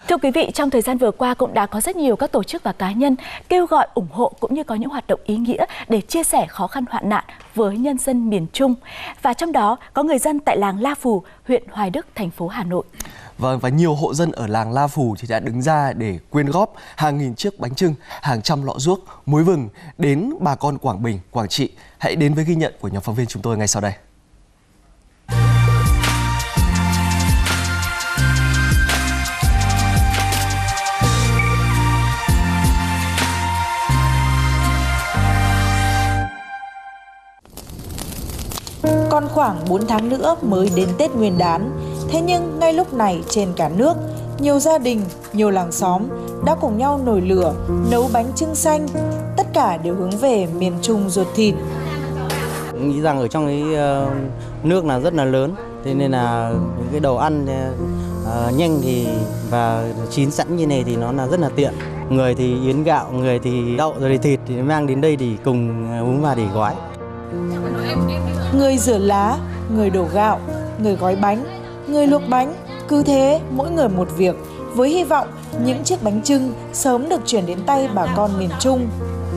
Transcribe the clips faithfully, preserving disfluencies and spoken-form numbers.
Thưa quý vị, trong thời gian vừa qua cũng đã có rất nhiều các tổ chức và cá nhân kêu gọi ủng hộ cũng như có những hoạt động ý nghĩa để chia sẻ khó khăn hoạn nạn với nhân dân miền Trung. Và trong đó có người dân tại làng La Phù, huyện Hoài Đức, thành phố Hà Nội. Vâng, và nhiều hộ dân ở làng La Phù thì đã đứng ra để quyên góp hàng nghìn chiếc bánh chưng, hàng trăm lọ ruốc, muối vừng đến bà con Quảng Bình, Quảng Trị. Hãy đến với ghi nhận của nhóm phóng viên chúng tôi ngay sau đây. Còn khoảng bốn tháng nữa mới đến Tết Nguyên đán. Thế nhưng ngay lúc này trên cả nước, nhiều gia đình, nhiều làng xóm đã cùng nhau nổi lửa, nấu bánh chưng xanh. Tất cả đều hướng về miền Trung ruột thịt. Nghĩ rằng ở trong cái nước là rất là lớn, thế nên là những cái đồ ăn uh, nhanh thì và chín sẵn như này thì nó là rất là tiện. Người thì yến gạo, người thì đậu rồi thì thịt thì mang đến đây thì cùng uống vào để gói. Người rửa lá, người đổ gạo, người gói bánh, người luộc bánh, cứ thế mỗi người một việc, với hy vọng những chiếc bánh chưng sớm được chuyển đến tay bà con miền Trung.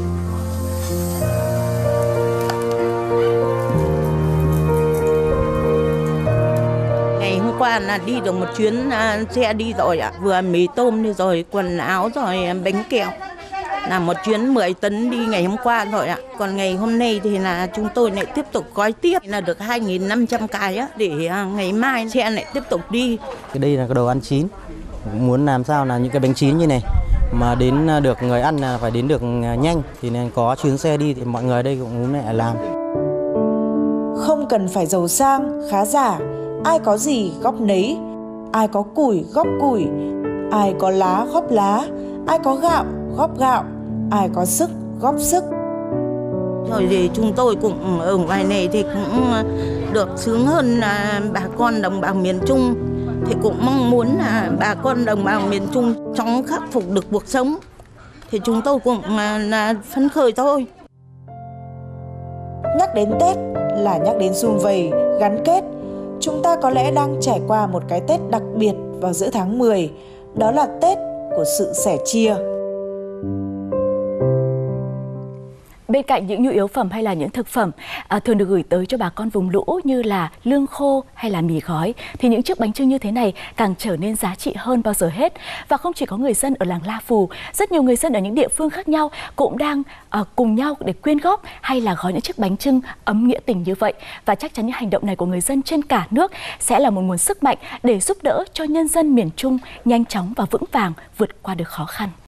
Ngày hôm qua là đi được một chuyến xe đi rồi ạ, vừa mì tôm đi rồi, quần áo rồi, bánh kẹo. Là một chuyến mười tấn đi ngày hôm qua rồi ạ. Còn ngày hôm nay thì là chúng tôi lại tiếp tục gói tiếp là được hai nghìn năm trăm cái á, để ngày mai xe lại tiếp tục đi. Cái đây là cái đồ ăn chín. Muốn làm sao là những cái bánh chín như này mà đến được người ăn là phải đến được nhanh, thì nên có chuyến xe đi thì mọi người đây cũng muốn lại làm. Không cần phải giàu sang, khá giả, ai có gì góp nấy, ai có củi góp củi, ai có lá góp lá, ai có gạo góp gạo, ai có sức góp sức. Rồi thì chúng tôi cũng ở ngoài này thì cũng được sướng hơn là bà con đồng bào miền Trung. Thì cũng mong muốn là bà con đồng bào miền Trung chóng khắc phục được cuộc sống. Thì chúng tôi cũng là phấn khởi thôi. Nhắc đến Tết là nhắc đến sum vầy, gắn kết. Chúng ta có lẽ đang trải qua một cái Tết đặc biệt vào giữa tháng mười. Đó là Tết của sự sẻ chia. Bên cạnh những nhu yếu phẩm hay là những thực phẩm à, thường được gửi tới cho bà con vùng lũ như là lương khô hay là mì gói, thì những chiếc bánh chưng như thế này càng trở nên giá trị hơn bao giờ hết. Và không chỉ có người dân ở làng La Phù, rất nhiều người dân ở những địa phương khác nhau cũng đang à, cùng nhau để quyên góp hay là gói những chiếc bánh chưng ấm nghĩa tình như vậy. Và chắc chắn những hành động này của người dân trên cả nước sẽ là một nguồn sức mạnh để giúp đỡ cho nhân dân miền Trung nhanh chóng và vững vàng vượt qua được khó khăn.